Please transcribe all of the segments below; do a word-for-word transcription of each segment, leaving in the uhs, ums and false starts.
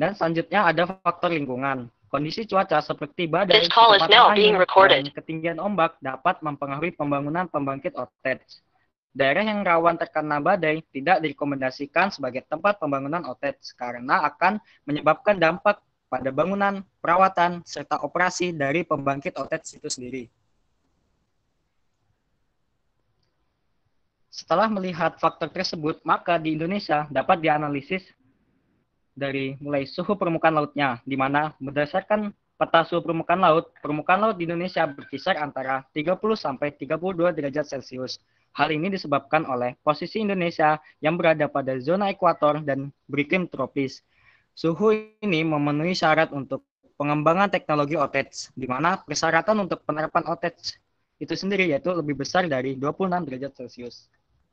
Dan selanjutnya ada faktor lingkungan. Kondisi cuaca seperti badai, This call is kecepatan now being angin, dan recorded. ketinggian ombak dapat mempengaruhi pembangunan pembangkit O T E C. Daerah yang rawan terkena badai tidak direkomendasikan sebagai tempat pembangunan O T E C karena akan menyebabkan dampak pada bangunan, perawatan, serta operasi dari pembangkit O T E C itu sendiri. Setelah melihat faktor tersebut, maka di Indonesia dapat dianalisis dari mulai suhu permukaan lautnya, di mana berdasarkan peta suhu permukaan laut, permukaan laut di Indonesia berkisar antara tiga puluh sampai tiga puluh dua derajat Celcius. Hal ini disebabkan oleh posisi Indonesia yang berada pada zona ekuator dan beriklim tropis. Suhu ini memenuhi syarat untuk pengembangan teknologi O T E C, di mana persyaratan untuk penerapan O T E C itu sendiri yaitu lebih besar dari dua puluh enam derajat Celcius.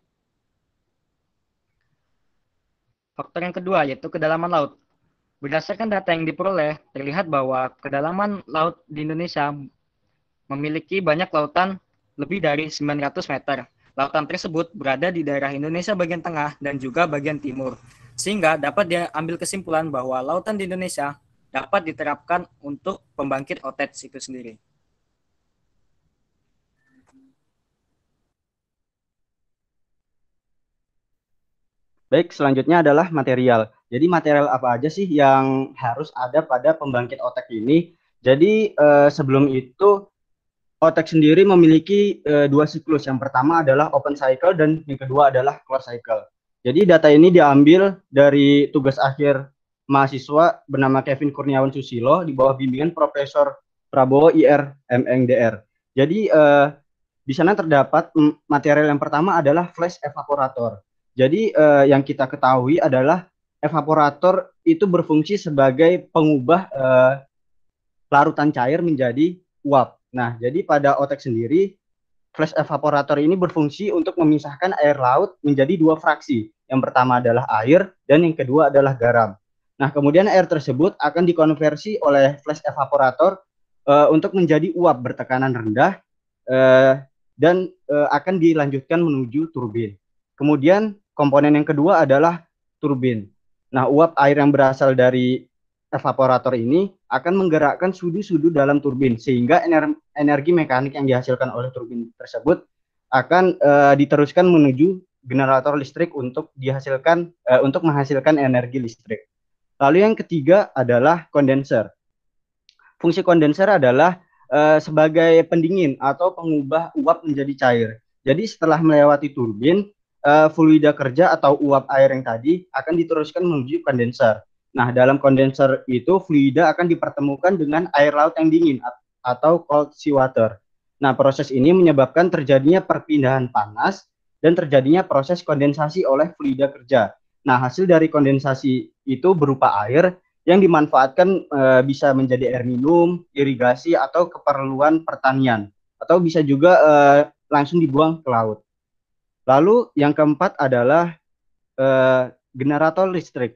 Faktor yang kedua yaitu kedalaman laut. Berdasarkan data yang diperoleh, terlihat bahwa kedalaman laut di Indonesia memiliki banyak lautan lebih dari sembilan ratus meter. Lautan tersebut berada di daerah Indonesia bagian tengah dan juga bagian timur. Sehingga dapat diambil kesimpulan bahwa lautan di Indonesia dapat diterapkan untuk pembangkit O T E C itu sendiri. Baik, selanjutnya adalah material. Jadi material apa aja sih yang harus ada pada pembangkit O T E C ini? Jadi eh, sebelum itu O T E C sendiri memiliki eh, dua siklus. Yang pertama adalah open cycle dan yang kedua adalah closed cycle. Jadi data ini diambil dari tugas akhir mahasiswa bernama Kevin Kurniawan Susilo di bawah bimbingan Profesor Prabowo I R M Eng D R. Jadi eh, di sana terdapat material yang pertama adalah flash evaporator. Jadi eh, yang kita ketahui adalah evaporator itu berfungsi sebagai pengubah eh, larutan cair menjadi uap. Nah, jadi pada O T E C sendiri, flash evaporator ini berfungsi untuk memisahkan air laut menjadi dua fraksi. Yang pertama adalah air dan yang kedua adalah garam. Nah, kemudian air tersebut akan dikonversi oleh flash evaporator uh, untuk menjadi uap bertekanan rendah uh, dan uh, akan dilanjutkan menuju turbin. Kemudian komponen yang kedua adalah turbin. Nah, uap air yang berasal dari evaporator ini akan menggerakkan sudu-sudu dalam turbin sehingga energi mekanik yang dihasilkan oleh turbin tersebut akan uh, diteruskan menuju generator listrik untuk dihasilkan uh, untuk menghasilkan energi listrik. Lalu yang ketiga adalah kondenser. Fungsi kondenser adalah uh, sebagai pendingin atau pengubah uap menjadi cair. Jadi setelah melewati turbin, uh, fluida kerja atau uap air yang tadi akan diteruskan menuju kondenser. Nah, dalam kondenser itu fluida akan dipertemukan dengan air laut yang dingin atau cold seawater. Nah, proses ini menyebabkan terjadinya perpindahan panas dan terjadinya proses kondensasi oleh fluida kerja. Nah, hasil dari kondensasi itu berupa air yang dimanfaatkan e, bisa menjadi air minum, irigasi, atau keperluan pertanian. Atau bisa juga e, langsung dibuang ke laut. Lalu yang keempat adalah e, generator listrik.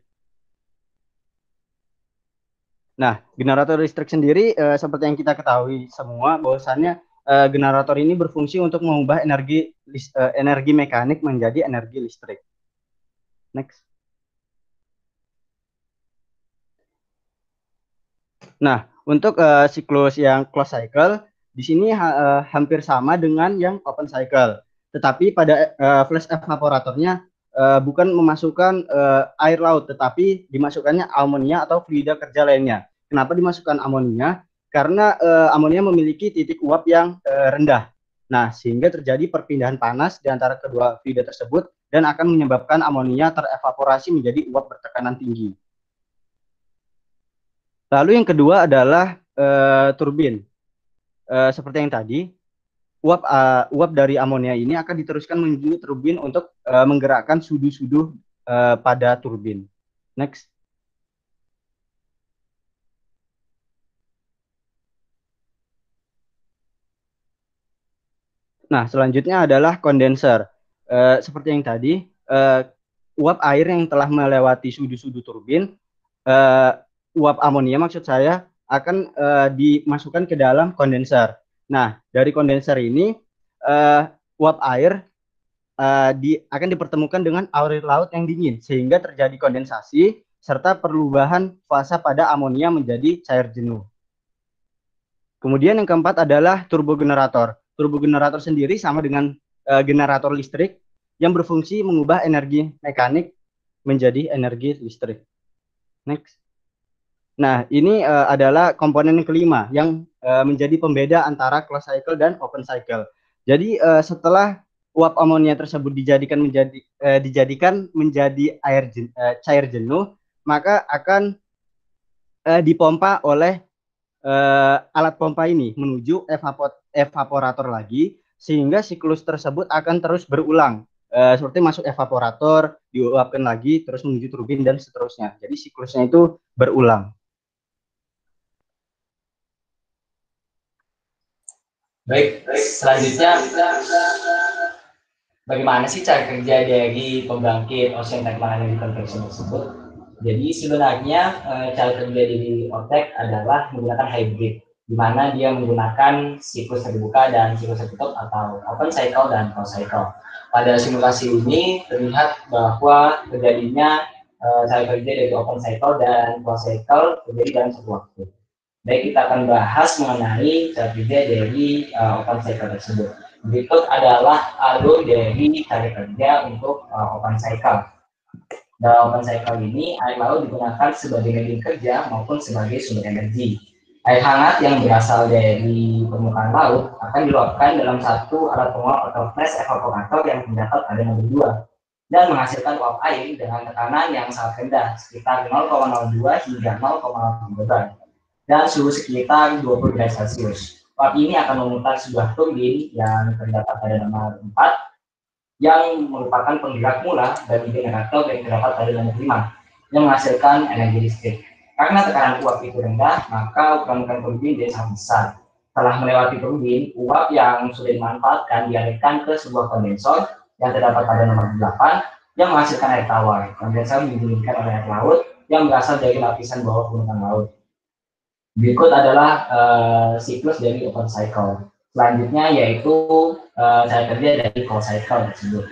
Nah, generator listrik sendiri eh, seperti yang kita ketahui semua bahwasannya eh, generator ini berfungsi untuk mengubah energi eh, energi mekanik menjadi energi listrik. Next. Nah, untuk eh, siklus yang closed cycle di sini ha eh, hampir sama dengan yang open cycle. Tetapi pada eh, flash evaporatornya eh, bukan memasukkan eh, air laut, tetapi dimasukkannya amonia atau fluida kerja lainnya. Kenapa dimasukkan amonia? Karena eh, amonia memiliki titik uap yang eh, rendah. Nah, sehingga terjadi perpindahan panas di antara kedua fluida tersebut dan akan menyebabkan amonia terevaporasi menjadi uap bertekanan tinggi. Lalu yang kedua adalah eh, turbin. Eh, seperti yang tadi, uap uh, uap dari amonia ini akan diteruskan menuju turbin untuk uh, menggerakkan sudu-sudu uh, pada turbin. Next. Nah, selanjutnya adalah kondenser. Uh, seperti yang tadi, uh, uap air yang telah melewati sudu-sudu turbin, uh, uap amonia maksud saya, akan uh, dimasukkan ke dalam kondenser. Nah, dari kondenser ini, uh, uap air uh, di, akan dipertemukan dengan air laut yang dingin, sehingga terjadi kondensasi, serta perubahan fasa pada amonia menjadi cair jenuh. Kemudian yang keempat adalah turbogenerator. Turbogenerator sendiri sama dengan uh, generator listrik yang berfungsi mengubah energi mekanik menjadi energi listrik. Next. Nah, ini uh, adalah komponen yang kelima yang uh, menjadi pembeda antara closed cycle dan open cycle. Jadi uh, setelah uap amonia tersebut dijadikan menjadi uh, dijadikan menjadi air jen, uh, cair jenuh, maka akan uh, dipompa oleh uh, alat pompa ini menuju evapor evaporator lagi, sehingga siklus tersebut akan terus berulang. Uh, seperti masuk evaporator, diuapkan lagi, terus menuju turbin, dan seterusnya. Jadi siklusnya itu berulang. Baik, selanjutnya bagaimana sih cara kerja dari pembangkit ocean thermal convection tersebut? Jadi sebenarnya cara kerja dari O T E C adalah menggunakan hybrid, di mana dia menggunakan siklus terbuka dan siklus tertutup atau open cycle dan closed cycle. Pada simulasi ini terlihat bahwa terjadinya cara kerja dari open cycle dan closed cycle terjadi dalam satu waktu. Baik, kita akan bahas mengenai cara kerja dari uh, open cycle tersebut. Berikut adalah alur dari cara kerja untuk uh, open cycle. Dalam open cycle ini, air laut digunakan sebagai medium kerja maupun sebagai sumber energi. Air hangat yang berasal dari permukaan laut akan diluapkan dalam satu alat penguap atau flash evaporator yang terdapat pada nomor dua dan menghasilkan uap air dengan tekanan yang sangat rendah, sekitar nol koma nol dua hingga nol koma nol tiga bar. Dan suhu sekitar dua puluh derajat Celcius. Uap ini akan memutar sebuah turbin yang terdapat pada nomor empat yang merupakan penggerak mula dari generator yang terdapat pada nomor lima yang menghasilkan energi listrik. Karena tekanan uap itu rendah, maka ukuran turbin jadi sangat besar. Setelah melewati turbin, uap yang sudah dimanfaatkan dialirkan ke sebuah kondensor yang terdapat pada nomor delapan yang menghasilkan air tawar. Kondensor didinginkan oleh air laut yang berasal dari lapisan bawah permukaan laut. Berikut adalah uh, siklus dari open cycle. Selanjutnya yaitu uh, cara kerja dari closed cycle tersebut,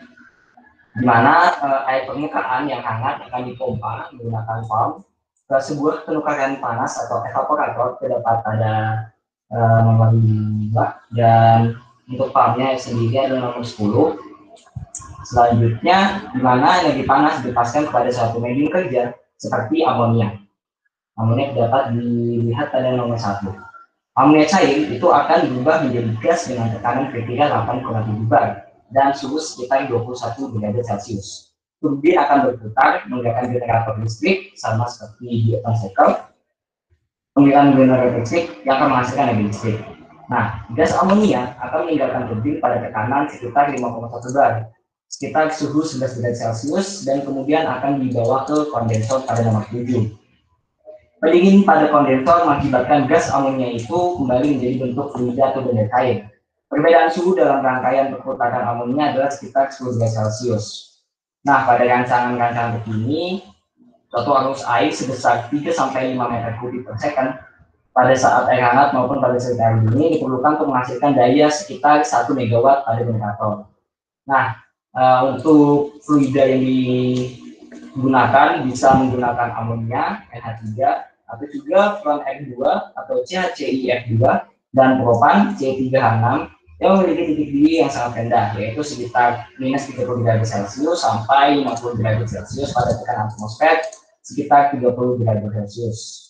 di mana uh, air permukaan yang hangat akan dipompa menggunakan pump ke sebuah penukaran panas atau evaporator terdapat pada uh, nomor lima, dan untuk pumpnya sendiri adalah nomor sepuluh. Selanjutnya, di mana energi panas dilepaskan kepada suatu medium kerja seperti amonia. Amonia dapat dilihat pada nomor satu. Amonia cair itu akan berubah menjadi gas dengan tekanan kritikal delapan koma tujuh bar dan suhu sekitar dua puluh satu derajat Celcius. Turbin akan berputar menggerakkan generator listrik sama seperti di open cycle. Penggerakkan generator listrik yang akan menghasilkan energi listrik. Nah, gas amonia akan meninggalkan turbin pada tekanan sekitar lima koma satu bar, sekitar suhu sebelas derajat Celcius, dan kemudian akan dibawa ke kondensor pada nomor tujuh. Pendingin pada kondensor mengakibatkan gas amonia itu kembali menjadi bentuk fluida atau benda cair. Perbedaan suhu dalam rangkaian perputaran amonia adalah sekitar sepuluh derajat Celcius. Nah, pada rancangan-rancangan begini, total arus air sebesar tiga sampai lima meter kubik per second pada saat air hangat maupun pada saat air dingin diperlukan untuk menghasilkan daya sekitar satu megawatt pada generator. Nah, uh, untuk fluida yang di digunakan bisa menggunakan amonia N H tiga atau juga furan F dua atau C H C I F dua dan propan C tiga H enam yang memiliki titik didih yang sangat rendah, yaitu sekitar minus tiga puluh derajat Celcius sampai lima puluh derajat Celcius pada tekanan atmosfer sekitar tiga puluh derajat Celcius.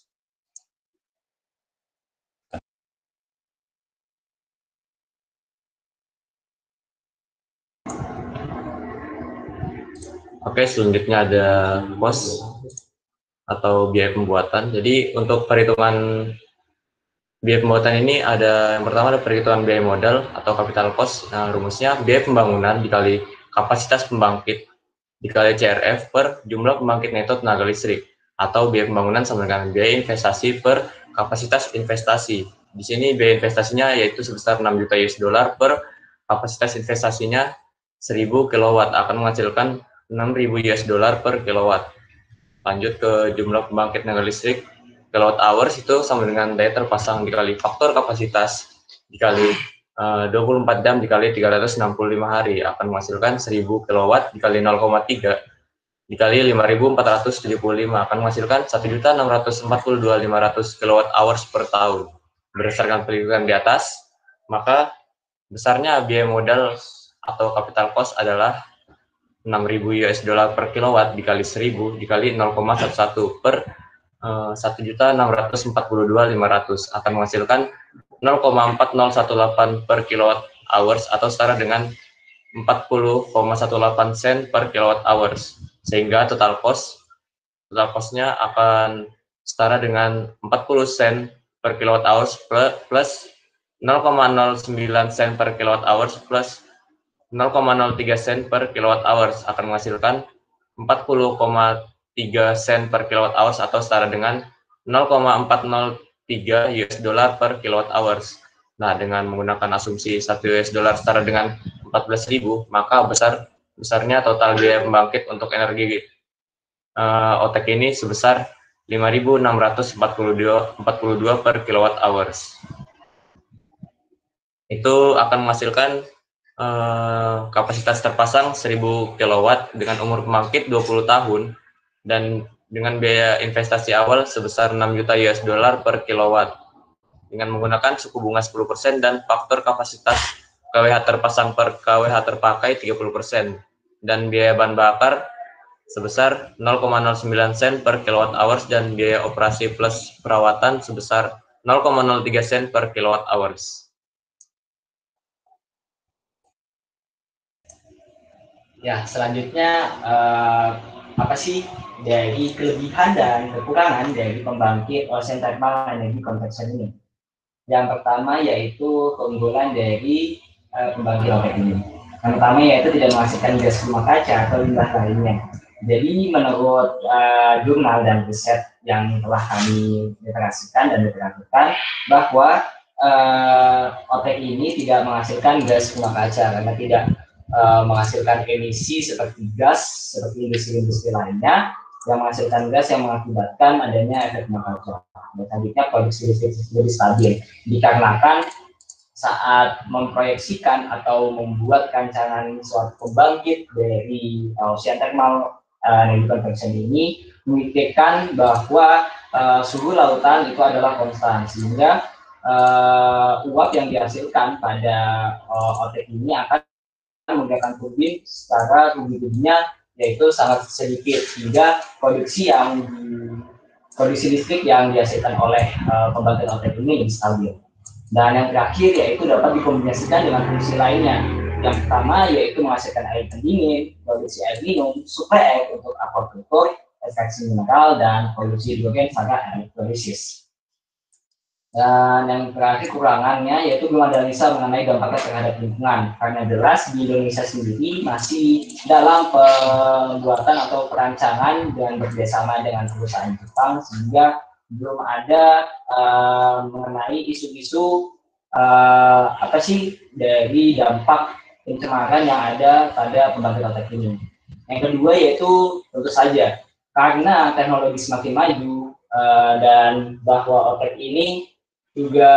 Oke, selanjutnya ada cost atau biaya pembuatan. Jadi untuk perhitungan biaya pembuatan ini ada yang pertama ada perhitungan biaya modal atau capital cost. Nah, rumusnya biaya pembangunan dikali kapasitas pembangkit dikali C R F per jumlah pembangkit neto tenaga listrik, atau biaya pembangunan sama dengan biaya investasi per kapasitas investasi. Di sini biaya investasinya yaitu sebesar enam juta U S dollar per kapasitas investasinya seribu kilowatt akan menghasilkan enam ribu U S dollar per kilowatt. Lanjut ke jumlah pembangkit tenaga listrik, kilowatt hours itu sama dengan daya terpasang dikali faktor kapasitas dikali uh, dua puluh empat jam dikali tiga ratus enam puluh lima hari akan menghasilkan seribu kilowatt dikali nol koma tiga dikali lima ribu empat ratus tujuh puluh lima akan menghasilkan satu juta enam ratus empat puluh dua ribu lima ratus kilowatt hours per tahun. Berdasarkan perhitungan di atas, maka besarnya biaya modal atau capital cost adalah enam ribu U S dollar per kilowatt dikali seribu dikali nol koma satu satu per satu juta enam ratus empat puluh dua ribu lima ratus akan menghasilkan nol koma empat nol satu delapan per kilowatt hours atau setara dengan empat puluh koma satu delapan sen per kilowatt hours, sehingga total cost total cost-nya akan setara dengan empat puluh sen per kilowatt hours plus nol koma nol sembilan sen per kilowatt hours plus nol koma nol tiga sen per kilowatt hours akan menghasilkan empat puluh koma tiga sen per kilowatt hours atau setara dengan nol koma empat nol tiga U S dollar per kilowatt hours. Nah, dengan menggunakan asumsi satu U S dollar setara dengan empat belas ribu, maka besar besarnya total biaya pembangkit untuk energi uh, O T E C ini sebesar lima ribu enam ratus empat puluh dua per kilowatt hours. Itu akan menghasilkan uh, kapasitas terpasang seribu kilowatt dengan umur pembangkit dua puluh tahun dan dengan biaya investasi awal sebesar enam juta U S dollar per kilowatt dengan menggunakan suku bunga sepuluh persen dan faktor kapasitas K W H terpasang per K W H terpakai tiga puluh persen dan biaya bahan bakar sebesar nol koma nol sembilan sen per kilowatt hours dan biaya operasi plus perawatan sebesar nol koma nol tiga sen per kilowatt hours. Ya, selanjutnya uh, apa sih dari kelebihan dan kekurangan dari pembangkit ocean thermal energy conversion ini? Yang pertama yaitu keunggulan dari uh, pembangkit O T E C ini. Yang pertama yaitu tidak menghasilkan gas rumah kaca atau limbah lainnya. Jadi menurut uh, jurnal dan riset yang telah kami literasikan dan diperhatikan bahwa uh, O T E C ini tidak menghasilkan gas rumah kaca karena tidak uh, menghasilkan emisi seperti gas seperti industri-industri lainnya yang menghasilkan gas yang mengakibatkan adanya efek rumah kaca. Dan selanjutnya produksi listrik lebih stabil dikarenakan saat memproyeksikan atau membuat rancangan suatu pembangkit dari ocean thermal energy conversion ini memikirkan bahwa uh, suhu lautan itu adalah konstan sehingga uh, uap yang dihasilkan pada uh, O T E C ini akan menggunakan turbin secara turbin-turbinnya yaitu sangat sedikit sehingga produksi yang produksi listrik yang dihasilkan oleh uh, pembangkit O T E C ini lebih stabil. Dan yang terakhir yaitu dapat dikombinasikan dengan fungsi lainnya. Yang pertama yaitu menghasilkan air pendingin, produksi air minum, suplai air untuk aquaculture, ekstraksi mineral, dan produksi hidrogen serta elektrolisis. Dan yang terakhir kekurangannya yaitu belum ada analisa mengenai dampaknya terhadap lingkungan. Karena jelas di Indonesia sendiri masih dalam pembuatan atau perancangan dengan bekerjasama dengan perusahaan Jepang sehingga belum ada uh, mengenai isu-isu uh, apa sih dari dampak pencemaran yang ada pada pembangkit O T E C ini. Yang kedua yaitu tentu saja karena teknologi semakin maju uh, dan bahwa O T E C ini juga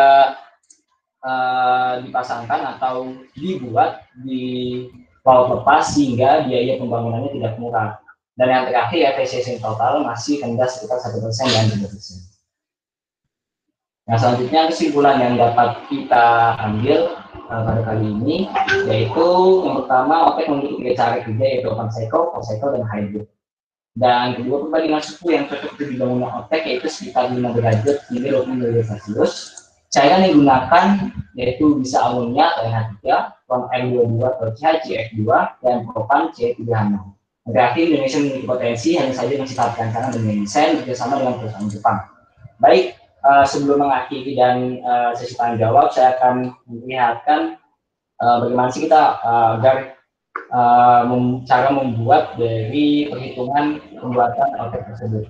uh, dipasangkan atau dibuat di laut lepas sehingga biaya pembangunannya tidak murah. Dan yang terakhir efisiensi total masih rendah sekitar satu persen dan tiga persen. Nah selanjutnya kesimpulan yang dapat kita ambil uh, pada kali ini yaitu yang pertama O T E C memiliki tiga cara kerja yaitu open cycle, closed cycle, dan hybrid. Dan kedua perbandingan suhu yang cocok untuk dibangun O T E C yaitu sekitar lima derajat hingga dua puluh derajat Celcius. Cairan yang digunakan yaitu bisa amonia atau N H tiga, N M dua puluh dua atau C H C F dua, dan propan C tiga H enam. Terakhir, Indonesia memiliki potensi hanya saja bersifat rancangan dan desain bekerjasama dengan perusahaan Jepang. Baik, uh, sebelum mengakhiri dan uh, sesi tanya jawab, saya akan memperlihatkan uh, bagaimana sih kita uh, agar uh, mem cara membuat dari perhitungan pembuatan O T E C tersebut.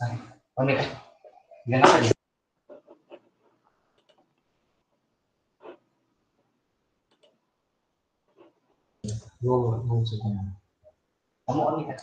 Oh, nih. Kenapa dia? Kamu on nih, Kak.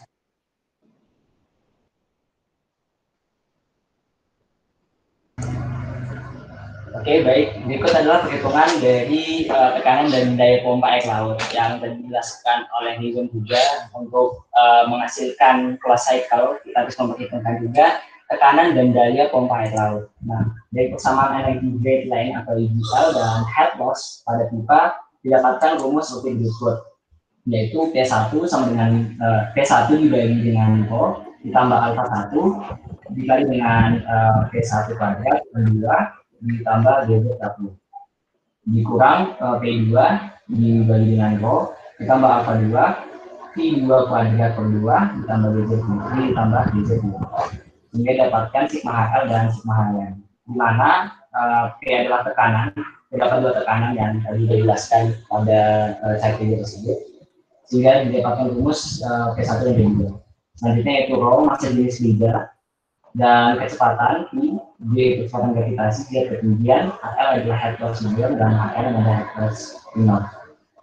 Oke, baik. Berikut adalah perhitungan dari uh, tekanan dan daya pompa air laut yang tadi dijelaskan oleh Nizam juga untuk uh, menghasilkan closed cycle. Kita harus memperhitungkan juga tekanan dan daya pompa air laut. Nah, dari persamaan energi grade line atau I G L dan head loss pada pipa didapatkan rumus seperti berikut, yaitu P satu sama dengan uh, P satu dibagi dengan O ditambah alfa satu dikali dengan uh, P satu kuadrat per dua ditambah D Z satu dikurang uh, P dua dibagi dengan Rho ditambah alfa dua P dua kuadrat per dua ditambah D Z dua ditambah D Z dua sehingga dapatkan sigma H L dan sigma H L, di mana uh, P adalah tekanan, terdapat dua tekanan yang tadi dijelaskan pada uh, slide video tersebut, sehingga didapatkan rumus uh, P satu dan P dua. Selanjutnya yaitu Rho massa jenis liga dan kecepatan I, G kecepatan gravitasi, Z ketinggian, H L adalah head loss medium dan H L adalah head loss minor.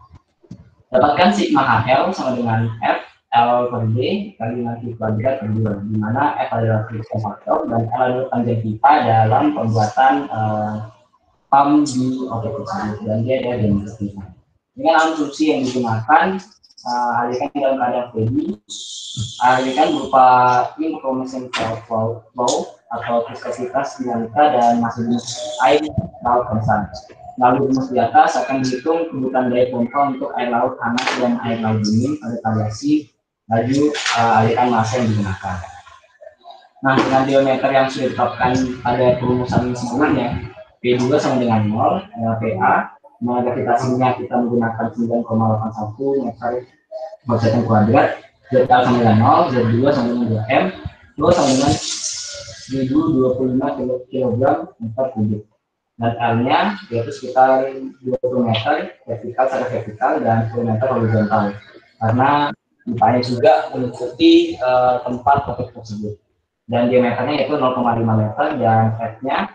Dapatkan sigma H L sama dengan F L per D kali nanti kuadrat per dua, di mana F adalah friction factor dan L adalah panjang pipa dalam pembuatan uh, pump di objek tersebut, dan dia adalah diameter pipa. Dengan asumsi yang digunakan, uh, alihkan dalam keadaan steady, alihkan berupa information flow, flow atau viskositas dinamika dan massa jenis air laut konstan. Lalu rumus di atas akan dihitung kebutuhan daya pompa untuk air laut hangat dan air laut dingin pada variasi laju uh, aliran massa yang digunakan. Nah, dengan diameter yang sudah ditetapkan pada perumusan sebelumnya, P dua sama dengan nol, uh, P A, nah, gravitasinya kita menggunakan sembilan koma delapan satu meter per second kuadrat, Z L sama dengan nol, Z dua sama dengan dua M, Rho sama dengan seribu dua puluh lima kilogram meter kubik. Dan L-nya yaitu sekitar dua puluh meter vertikal secara vertikal dan sepuluh meter horizontal. Karena pipanya juga mengikuti uh, tempat objek tersebut. Dan diameternya yaitu nol koma lima meter dan F-nya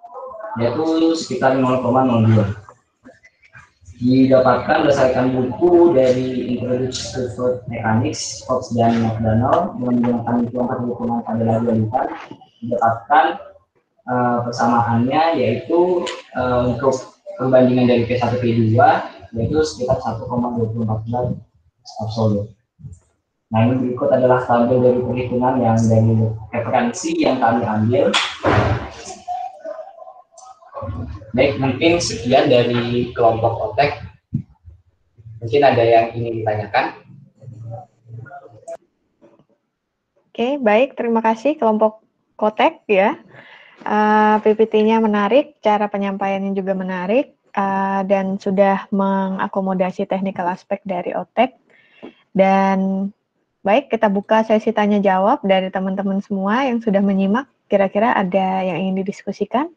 yaitu sekitar nol koma nol dua. Didapatkan berdasarkan buku dari Introduction to Fluid Mechanics, Fox dan McDonald menggunakan hitungan perhitungan pada dualitas, didapatkan uh, persamaannya yaitu uh, untuk perbandingan dari P satu P dua yaitu sekitar satu koma dua empat gram absolut. Nah, ini berikut adalah tabel dari perhitungan yang dari referensi yang kami ambil. Baik, mungkin sekian dari kelompok otek. Mungkin ada yang ingin ditanyakan. Oke, baik. Terima kasih kelompok Kotek ya. Uh, P P T-nya menarik, cara penyampaiannya juga menarik, uh, dan sudah mengakomodasi technical aspek dari otek. Dan baik, kita buka sesi tanya jawab dari teman-teman semua yang sudah menyimak. Kira-kira ada yang ingin didiskusikan?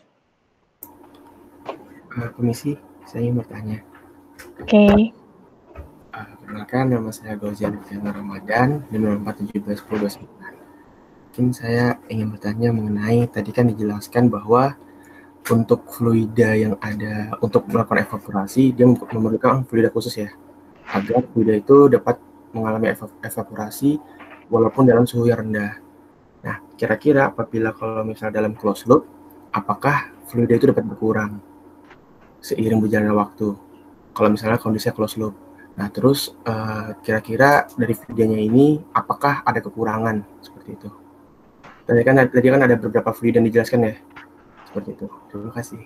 Uh, komisi, saya ingin bertanya. Oke. Okay. Uh, perkenalkan, nama saya Gauzian Fiana Ramadan, nomor empat tujuh belas sepuluh dua puluh sembilan. Mungkin saya ingin bertanya mengenai, tadi kan dijelaskan bahwa untuk fluida yang ada, untuk melakukan evaporasi, dia memerlukan fluida khusus ya, agar fluida itu dapat mengalami ev evaporasi walaupun dalam suhu yang rendah. Nah, kira-kira apabila kalau misalnya dalam closed loop, apakah fluida itu dapat berkurang seiring berjalannya waktu kalau misalnya kondisinya closed loop? Nah, terus kira-kira uh, dari fluidanya ini apakah ada kekurangan seperti itu? Tadi kan tadi kan ada beberapa fluid yang dijelaskan ya, seperti itu. Terima kasih.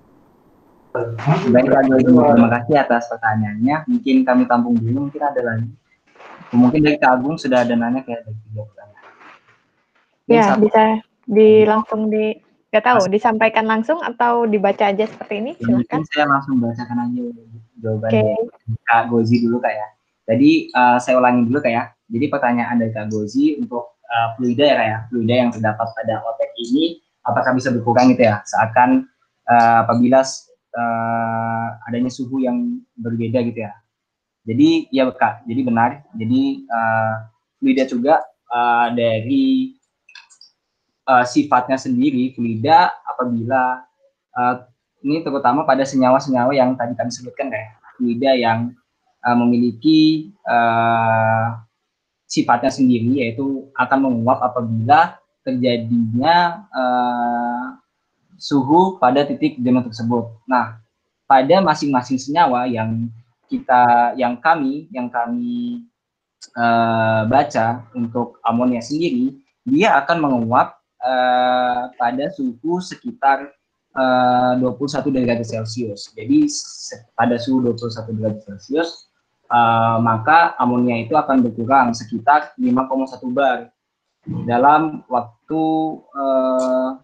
Baik, terima kasih atas pertanyaannya. Mungkin kami tampung dulu, mungkin ada lagi. Mungkin dari Kak Agung sudah ada nanya kayak ada tiga pertanyaan. Ya, satu. Bisa di langsung di nggak tahu Mas, disampaikan langsung atau dibaca aja seperti ini. Ya, mungkin saya langsung bacakan aja jawaban okay. dari Kak Gozi dulu Kak ya. Jadi uh, saya ulangi dulu Kak ya. Jadi pertanyaan dari Kak Gozi untuk uh, fluida ya Kak ya. Fluida yang terdapat pada otek ini apakah bisa berkurang gitu ya? Seakan uh, apabila uh, adanya suhu yang berbeda gitu ya. Jadi ya Kak, jadi benar. Jadi uh, fluida juga uh, dari uh, sifatnya sendiri fluida apabila uh, ini terutama pada senyawa-senyawa yang tadi kami sebutkan kayak fluida yang uh, memiliki uh, sifatnya sendiri, yaitu akan menguap apabila terjadinya uh, suhu pada titik jenuh tersebut. Nah, pada masing-masing senyawa yang kita, yang kami, yang kami uh, baca untuk amonia sendiri, dia akan menguap uh, pada suhu sekitar uh, dua puluh satu derajat Celcius. Jadi pada suhu dua puluh satu derajat Celcius, uh, maka amonia itu akan berkurang sekitar lima koma satu bar dalam waktu uh,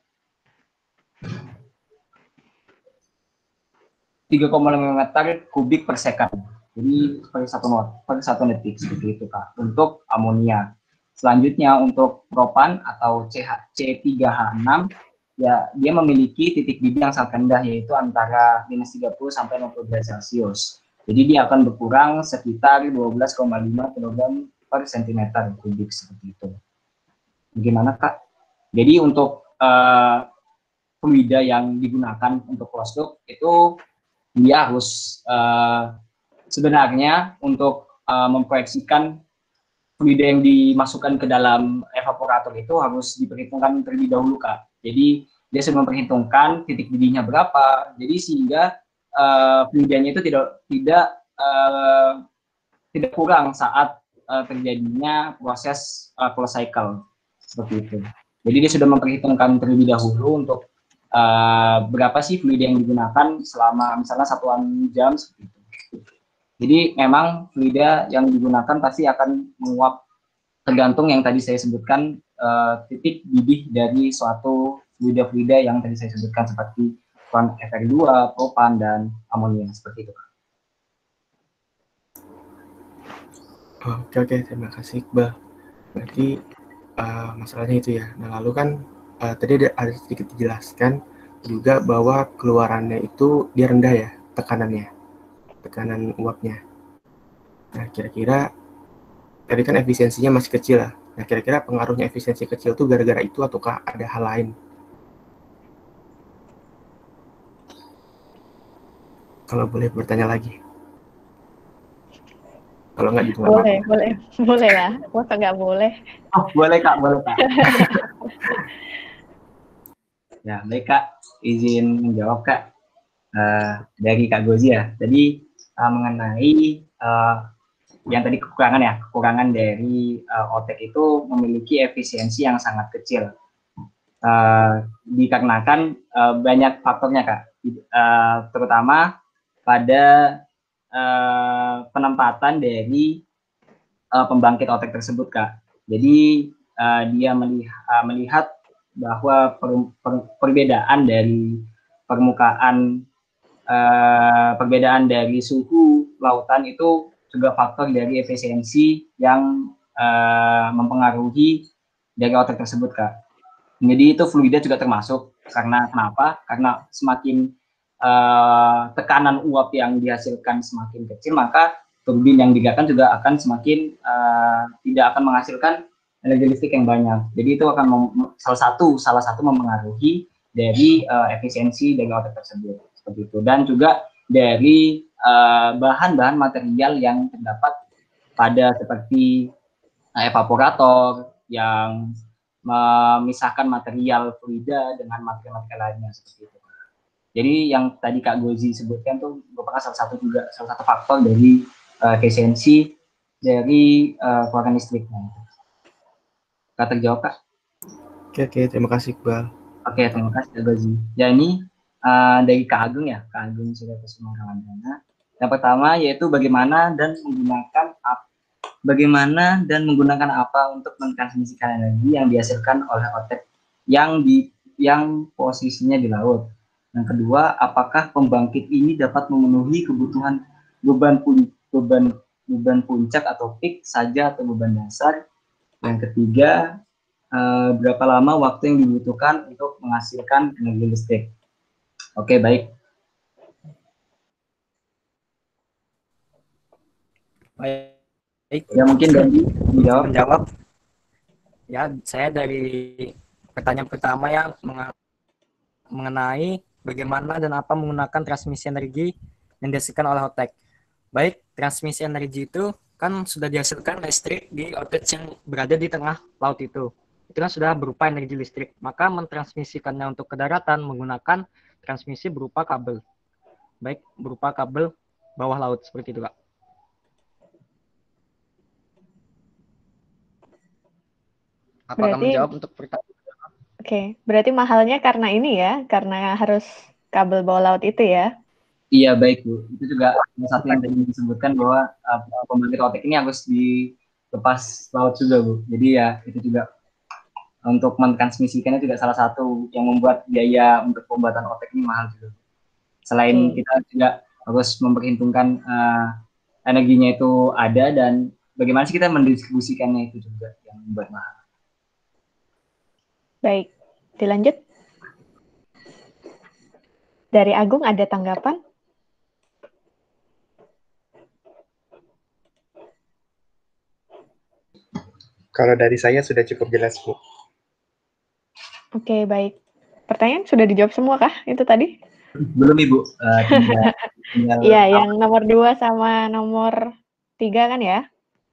tiga koma lima meter kubik per second. Jadi per satu per satu detik seperti itu Kak. Untuk amonia. Selanjutnya untuk propan atau C tiga H enam, ya dia memiliki titik didih yang sangat rendah, yaitu antara minus tiga puluh sampai enam puluh derajat Celcius. Jadi dia akan berkurang sekitar dua belas koma lima kilogram per sentimeter kubik seperti itu. Bagaimana Kak? Jadi untuk uh, fluida yang digunakan untuk closed loop itu dia harus uh, sebenarnya untuk uh, memproyeksikan fluida yang dimasukkan ke dalam evaporator itu harus diperhitungkan terlebih dahulu Kak. Jadi dia sudah memperhitungkan titik didihnya berapa, jadi sehingga uh, fluidanya itu tidak tidak uh, tidak kurang saat uh, terjadinya proses uh, closed cycle seperti itu. Jadi dia sudah memperhitungkan terlebih dahulu untuk uh, berapa sih fluida yang digunakan selama misalnya satuan jam seperti itu. Jadi memang fluida yang digunakan pasti akan menguap tergantung yang tadi saya sebutkan uh, titik didih dari suatu fluida-fluida yang tadi saya sebutkan seperti F R dua, propan, dan amonia seperti itu. Oke oke, terima kasih Iqbal. Berarti uh, masalahnya itu ya. Nah lalu kan uh, tadi ada, ada sedikit dijelaskan juga bahwa keluarannya itu dia rendah ya tekanannya, tekanan uapnya. Nah kira-kira tadi kan efisiensinya masih kecil lah. Nah kira-kira pengaruhnya efisiensi kecil itu gara-gara itu ataukah ada hal lain? Kalau boleh bertanya lagi. Kalau nggak juga nggak boleh, apa-apa. boleh, boleh lah. Masa nggak boleh? Oh, boleh Kak, boleh Kak. Ya, baik Kak, izin menjawab Kak. Uh, dari Kak Gozi ya. Jadi uh, mengenai uh, yang tadi kekurangan ya, kekurangan dari uh, O T E C itu memiliki efisiensi yang sangat kecil. Uh, dikarenakan uh, banyak faktornya Kak, uh, terutama pada Uh, penempatan dari uh, pembangkit O T E C tersebut Kak. Jadi uh, dia melihat, uh, melihat bahwa per, per, perbedaan dari permukaan, uh, perbedaan dari suhu lautan itu juga faktor dari efisiensi yang uh, mempengaruhi dari O T E C tersebut Kak. Jadi itu fluida juga termasuk, karena kenapa? Karena semakin Uh, tekanan uap yang dihasilkan semakin kecil, maka turbin yang digerakkan juga akan semakin uh, tidak akan menghasilkan energi listrik yang banyak. Jadi itu akan salah satu salah satu mempengaruhi dari uh, efisiensi dari O T E C tersebut seperti itu. Dan juga dari bahan-bahan uh, material yang terdapat pada seperti uh, evaporator yang memisahkan material fluida dengan material-material lainnya seperti itu. Jadi yang tadi Kak Gozi sebutkan tuh merupakan salah satu juga salah satu faktor dari uh, efisiensi dari uh, keluaran listriknya. Kak terjawab Kak? Oke oke, terima kasih Iqbal. Oke, terima kasih Kak Gozi. Ya ini uh, dari Kak Agung ya, Kak Agung sudah Kusuma Ramadana. Yang pertama yaitu bagaimana dan menggunakan apa, bagaimana dan menggunakan apa untuk mentransmisikan energi yang dihasilkan oleh O T E C yang di yang posisinya di laut. Yang kedua, apakah pembangkit ini dapat memenuhi kebutuhan beban pun, beban beban puncak atau peak saja atau beban dasar? Yang ketiga, eh, berapa lama waktu yang dibutuhkan untuk menghasilkan energi listrik? Oke, baik. Baik. Ya mungkin Dandi menjawab. Menjawab. Ya, saya dari pertanyaan pertama yang mengenai bagaimana dan apa menggunakan transmisi energi yang dihasilkan oleh otek. Baik, transmisi energi itu kan sudah dihasilkan listrik di otek yang berada di tengah laut itu. Itu kan sudah berupa energi listrik. Maka mentransmisikannya untuk ke daratan menggunakan transmisi berupa kabel. Baik, berupa kabel bawah laut seperti itu, Kak. Apakah Berarti, menjawab untuk pertanyaan? Oke, okay. Berarti mahalnya karena ini ya, karena harus kabel bawah laut itu ya? Iya, baik Bu. Itu juga salah satu yang tadi disebutkan bahwa uh, pembangkit otek ini harus dilepas laut juga Bu. Jadi ya itu juga untuk mentransmisikannya juga salah satu yang membuat biaya untuk pembuatan otek ini mahal juga. Selain okay. kita juga harus memperhitungkan uh, energinya itu ada dan bagaimana sih kita mendistribusikannya itu juga yang membuat mahal. Baik, dilanjut. Dari Agung ada tanggapan? Kalau dari saya sudah cukup jelas, Bu. Oke, baik. Pertanyaan sudah dijawab semua kah itu tadi? Belum, Ibu. Uh, tinggal, tinggal Iya, yang nomor dua sama nomor tiga kan ya?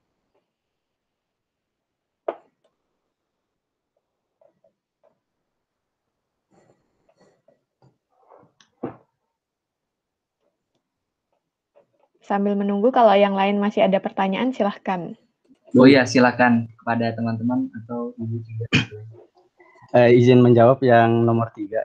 Sambil menunggu, kalau yang lain masih ada pertanyaan, silahkan. Oh iya, silakan kepada teman-teman atau Ibu juga. Uh, izin menjawab yang nomor tiga.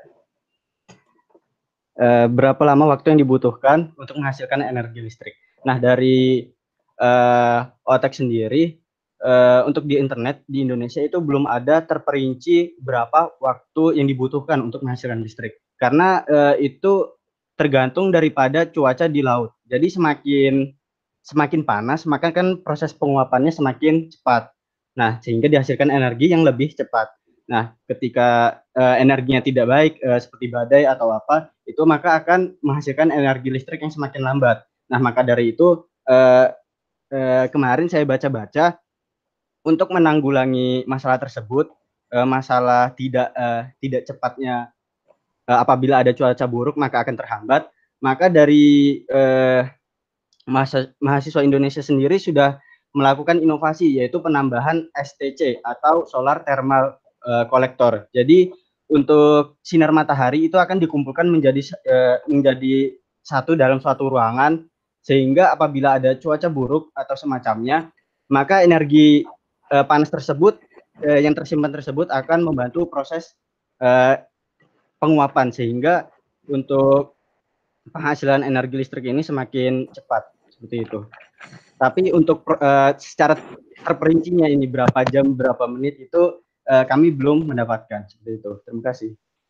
Uh, berapa lama waktu yang dibutuhkan untuk menghasilkan energi listrik? Nah, dari uh, otek sendiri, uh, untuk di internet di Indonesia itu belum ada terperinci berapa waktu yang dibutuhkan untuk menghasilkan listrik. Karena uh, itu tergantung daripada cuaca di laut. Jadi semakin semakin panas, maka kan proses penguapannya semakin cepat. Nah, sehingga dihasilkan energi yang lebih cepat. Nah, ketika uh, energinya tidak baik, uh, seperti badai atau apa, itu maka akan menghasilkan energi listrik yang semakin lambat. Nah, maka dari itu, uh, uh, kemarin saya baca-baca, untuk menanggulangi masalah tersebut, uh, masalah tidak uh, tidak cepatnya uh, apabila ada cuaca buruk, maka akan terhambat, maka dari uh, mahasiswa Indonesia sendiri sudah melakukan inovasi, yaitu penambahan S T C atau solar thermal kolektor. Jadi untuk sinar matahari itu akan dikumpulkan menjadi uh, menjadi satu dalam suatu ruangan, sehingga apabila ada cuaca buruk atau semacamnya, maka energi uh, panas tersebut uh, yang tersimpan tersebut akan membantu proses uh, penguapan, sehingga untuk penghasilan energi listrik ini semakin cepat, seperti itu. Tapi untuk uh, secara terperincinya ini berapa jam, berapa menit itu Uh, kami belum mendapatkan, seperti itu. Terima kasih.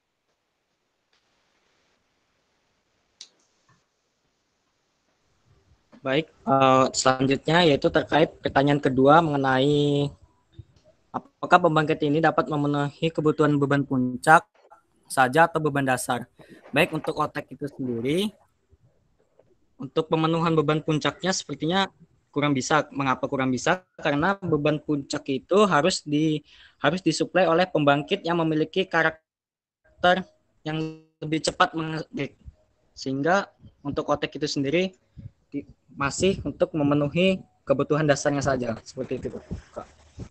Baik, uh, selanjutnya yaitu terkait pertanyaan kedua mengenai apakah pembangkit ini dapat memenuhi kebutuhan beban puncak saja atau beban dasar. Baik, untuk otek itu sendiri, untuk pemenuhan beban puncaknya sepertinya kurang bisa. Mengapa kurang bisa? Karena beban puncak itu harus di harus disuplai oleh pembangkit yang memiliki karakter yang lebih cepat mengedek. Sehingga untuk otek itu sendiri di, masih untuk memenuhi kebutuhan dasarnya saja. Seperti itu, Kak.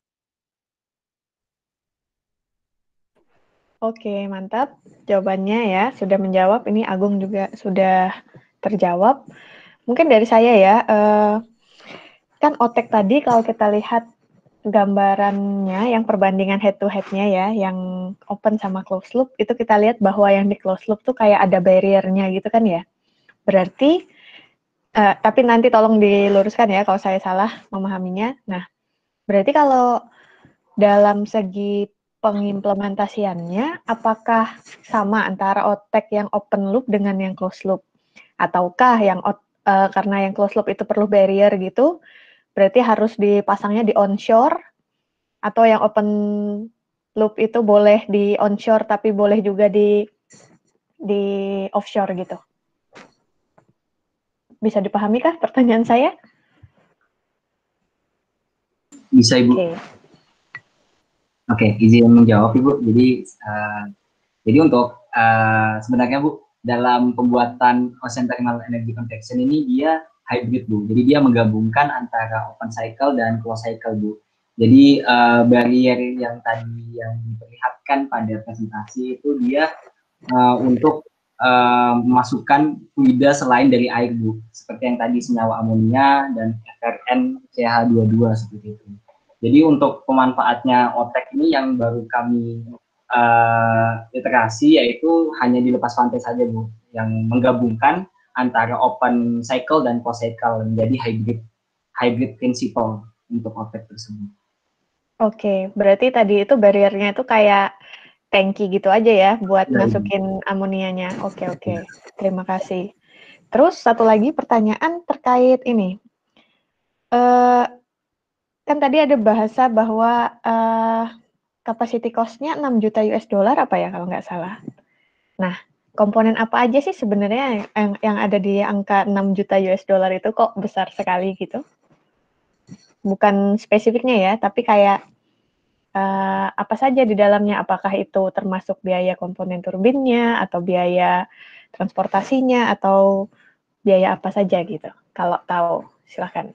Oke, mantap. Jawabannya ya sudah menjawab. Ini Agung juga sudah terjawab. Mungkin dari saya ya, uh, kan otek tadi kalau kita lihat gambarannya yang perbandingan head to head-nya ya, yang open sama closed loop, itu kita lihat bahwa yang di closed loop tuh kayak ada barrier-nya gitu kan ya. Berarti, uh, tapi nanti tolong diluruskan ya kalau saya salah memahaminya. Nah, berarti kalau dalam segi pengimplementasiannya, apakah sama antara otek yang open loop dengan yang closed loop? Ataukah yang uh, karena yang closed loop itu perlu barrier gitu, berarti harus dipasangnya di onshore, atau yang open loop itu boleh di onshore tapi boleh juga di di offshore gitu. Bisa dipahami kah pertanyaan saya? Bisa, Ibu. Oke. Oke, izin menjawab Ibu. Jadi uh, jadi untuk uh, sebenarnya Bu, dalam pembuatan ocean thermal energy convection ini dia hybrid Bu. Jadi dia menggabungkan antara open cycle dan closed cycle Bu. Jadi uh, barrier yang tadi yang diperlihatkan pada presentasi itu dia uh, untuk uh, memasukkan fluida selain dari air Bu. Seperti yang tadi senyawa amonia dan F R N C H dua puluh dua seperti itu. Jadi untuk pemanfaatnya otek ini yang baru kami uh, iterasi yaitu hanya di lepas pantai saja Bu, yang menggabungkan antara open cycle dan closed cycle menjadi hybrid hybrid principle untuk otek tersebut. Oke, berarti tadi itu barriernya itu kayak tangki gitu aja ya buat Ya, masukin amonianya. Oke, oke. Terima kasih. Terus satu lagi pertanyaan terkait ini. Uh, kan tadi ada bahasa bahwa uh, capacity cost-nya enam juta U S dollar apa ya kalau nggak salah. Nah, komponen apa aja sih sebenarnya yang, yang ada di angka enam juta U S dollar itu kok besar sekali gitu? Bukan spesifiknya ya, tapi kayak uh, apa saja di dalamnya? Apakah itu termasuk biaya komponen turbinnya atau biaya transportasinya atau biaya apa saja gitu? Kalau tahu, silahkan.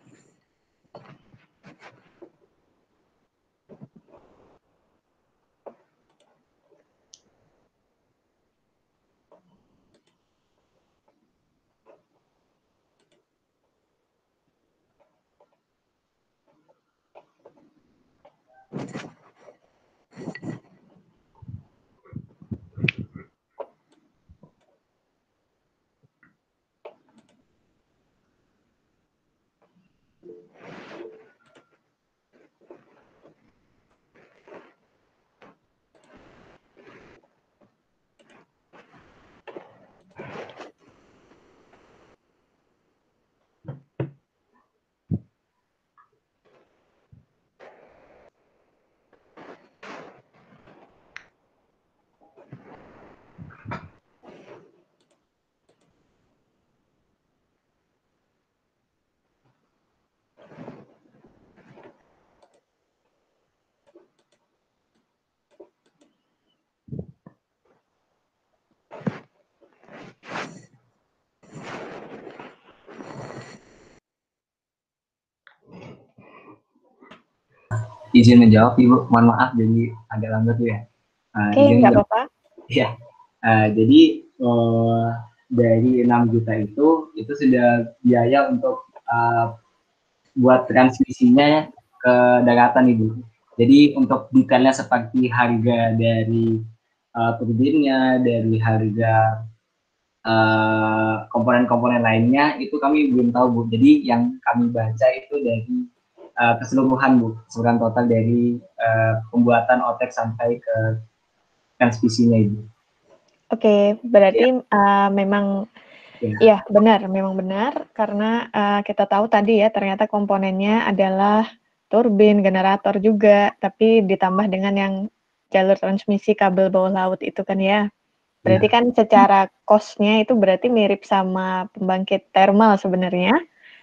Izin menjawab Ibu, mohon maaf jadi agak lambat ya. Uh, Oke, nggak apa-apa. Ya, uh, jadi uh, dari enam juta itu itu sudah biaya untuk uh, buat transmisinya ke daratan Ibu. Jadi untuk detailnya seperti harga dari uh, turbinnya, dari harga komponen-komponen uh, lainnya itu kami belum tahu Bu. Jadi yang kami baca itu dari uh, keseluruhan Bu, keseluruhan total dari uh, pembuatan otek sampai ke transmisinya Ibu. Oke, berarti ya. Uh, memang ya. ya benar, memang benar karena uh, kita tahu tadi ya ternyata komponennya adalah turbin, generator juga, tapi ditambah dengan yang jalur transmisi kabel bawah laut itu kan ya. Berarti ya. Kan secara cost-nya itu berarti mirip sama pembangkit thermal sebenarnya,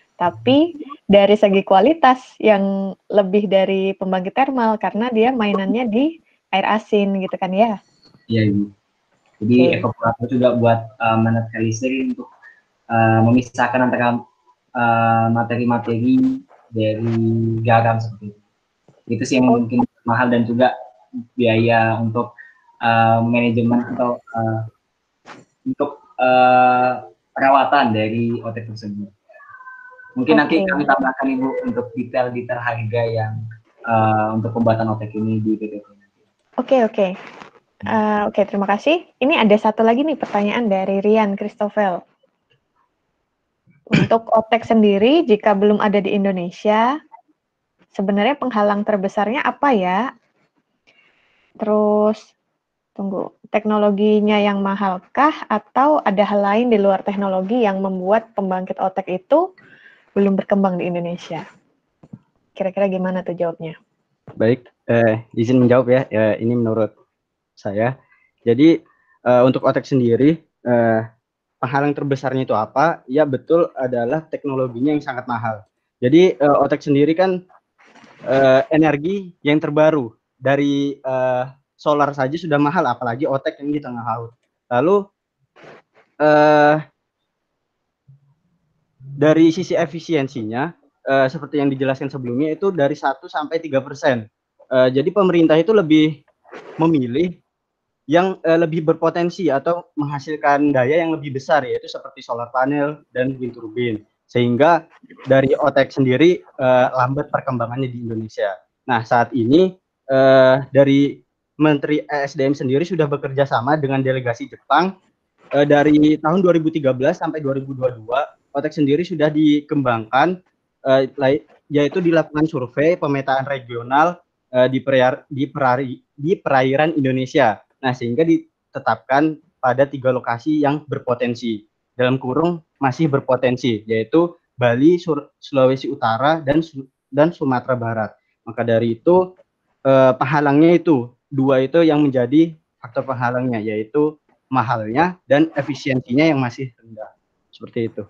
tapi dari segi kualitas yang lebih dari pembangkit thermal karena dia mainannya di air asin gitu kan ya. Iya Ibu. Jadi okay. evaporator juga buat uh, menetralisir untuk uh, memisahkan antara materi-materi uh, dari garam seperti itu. Itu sih yang oh. mungkin mahal dan juga biaya untuk uh, manajemen atau uh, untuk uh, perawatan dari otek tersebut. Mungkin okay. nanti kami tambahkan Ibu untuk detail-detail harga yang uh, untuk pembuatan otek ini di P P T. Oke okay, oke. Okay. Uh, Oke, okay, terima kasih. Ini ada satu lagi nih pertanyaan dari Rian Christoffel. Untuk otek sendiri, jika belum ada di Indonesia, sebenarnya penghalang terbesarnya apa ya? Terus, tunggu, teknologinya yang mahalkah atau ada hal lain di luar teknologi yang membuat pembangkit otek itu belum berkembang di Indonesia? Kira-kira gimana tuh jawabnya? Baik, eh, izin menjawab ya. Eh, ini menurut saya. Jadi uh, untuk otek sendiri uh, penghalang terbesarnya itu apa? Ya betul adalah teknologinya yang sangat mahal. Jadi uh, otek sendiri kan uh, energi yang terbaru. dari uh, solar saja sudah mahal, apalagi otek yang di tengah laut. Lalu uh, dari sisi efisiensinya, uh, seperti yang dijelaskan sebelumnya, itu dari satu sampai tiga persen. Uh, jadi pemerintah itu lebih memilih yang uh, lebih berpotensi atau menghasilkan daya yang lebih besar, yaitu seperti solar panel dan wind turbine. Sehingga dari otek sendiri uh, lambat perkembangannya di Indonesia. Nah, saat ini uh, dari Menteri E S D M sendiri sudah bekerja sama dengan delegasi Jepang uh, dari tahun dua ribu tiga belas sampai dua ribu dua puluh dua. Otek sendiri sudah dikembangkan, uh, yaitu dilakukan survei pemetaan regional uh, di, perairan, di, perari, di perairan Indonesia. Nah, sehingga ditetapkan pada tiga lokasi yang berpotensi, dalam kurung masih berpotensi, yaitu Bali, Sur Sulawesi Utara, dan, dan Sumatera Barat. Maka dari itu, eh, penghalangnya itu, dua itu yang menjadi faktor penghalangnya, yaitu mahalnya dan efisiensinya yang masih rendah. Seperti itu.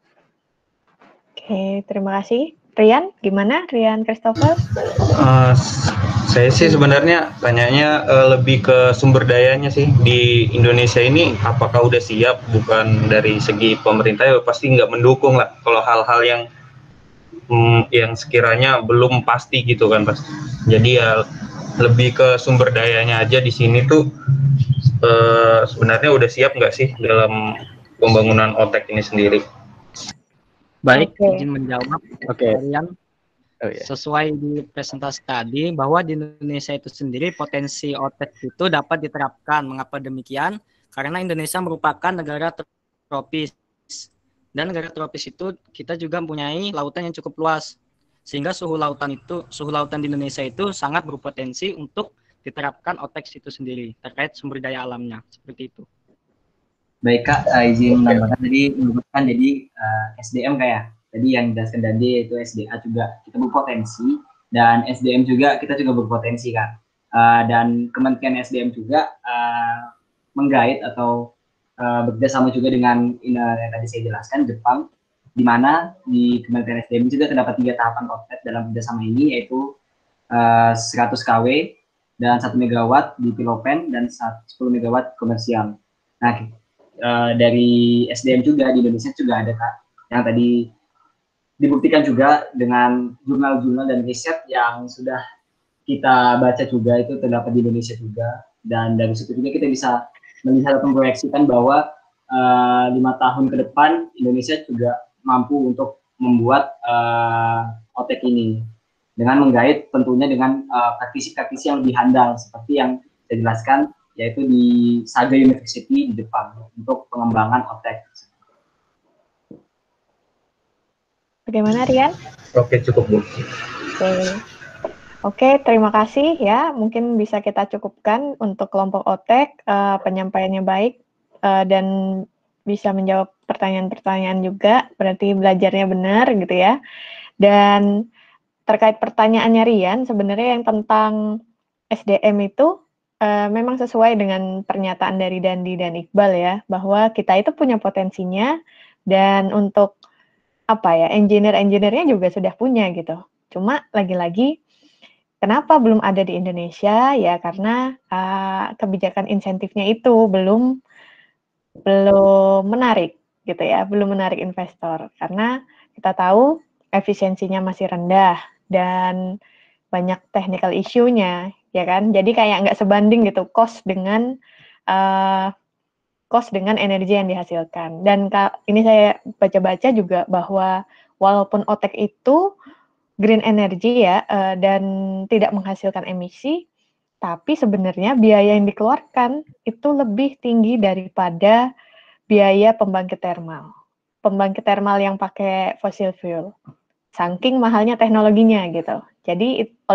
Oke, terima kasih. Rian, gimana Rian Christopher? Uh, saya sih sebenarnya tanyanya uh, lebih ke sumber dayanya sih di Indonesia ini, apakah udah siap? Bukan dari segi pemerintah ya pasti nggak mendukung lah kalau hal-hal yang hmm, yang sekiranya belum pasti gitu kan pasti. Jadi ya lebih ke sumber dayanya aja di sini tuh uh, sebenarnya udah siap nggak sih dalam pembangunan otek ini sendiri? Baik, Oke. izin menjawab. Oke. Kalian Oh, iya. sesuai di presentasi tadi bahwa di Indonesia itu sendiri potensi otek itu dapat diterapkan. Mengapa demikian? Karena Indonesia merupakan negara tropis. Dan negara tropis itu kita juga mempunyai lautan yang cukup luas. Sehingga suhu lautan itu, suhu lautan di Indonesia itu sangat berpotensi untuk diterapkan otek itu sendiri terkait sumber daya alamnya. Seperti itu. Baik Kak, uh, izin menambahkan tadi menyebutkan jadi uh, S D M kayak tadi yang dijelaskan tadi yaitu S D A juga kita berpotensi dan S D M juga kita juga berpotensi Kak. Uh, dan Kementerian S D M juga uh, menggait atau uh, bekerjasama juga dengan uh, yang tadi saya jelaskan Jepang, di mana di Kementerian S D M juga terdapat tiga tahapan outlet dalam kerjasama ini yaitu uh, seratus kilowatt dan satu megawatt di Pilopen dan sepuluh megawatt komersial. Nah, Uh, dari S D M juga di Indonesia juga ada Kak, yang tadi dibuktikan juga dengan jurnal-jurnal dan riset yang sudah kita baca juga itu terdapat di Indonesia juga, dan dari situ juga kita bisa melihat atau memproyeksikan bahwa uh, lima tahun ke depan Indonesia juga mampu untuk membuat uh, otek ini dengan menggait tentunya dengan praktisi-praktisi uh, yang lebih handal seperti yang saya jelaskan, yaitu di Saga University di Jepang untuk pengembangan otek. Bagaimana Rian? Oke, cukup Bu. Oke. Oke, terima kasih ya. Mungkin bisa kita cukupkan untuk kelompok otek, uh, penyampaiannya baik uh, dan bisa menjawab pertanyaan-pertanyaan juga. Berarti belajarnya benar gitu ya. Dan terkait pertanyaannya Rian, sebenarnya yang tentang S D M itu Uh, memang sesuai dengan pernyataan dari Dandi dan Iqbal ya, bahwa kita itu punya potensinya dan untuk apa ya, engineer-engineernya juga sudah punya gitu. Cuma lagi-lagi kenapa belum ada di Indonesia ya karena uh, kebijakan insentifnya itu belum belum menarik gitu ya, belum menarik investor karena kita tahu efisiensinya masih rendah dan banyak technical issue-nya, ya kan? Jadi kayak nggak sebanding gitu cost dengan uh, cost dengan energi yang dihasilkan. Dan ini saya baca-baca juga bahwa walaupun otek itu green energy ya uh, dan tidak menghasilkan emisi, tapi sebenarnya biaya yang dikeluarkan itu lebih tinggi daripada biaya pembangkit termal. Pembangkit termal yang pakai fossil fuel. Saking mahalnya teknologinya gitu. Jadi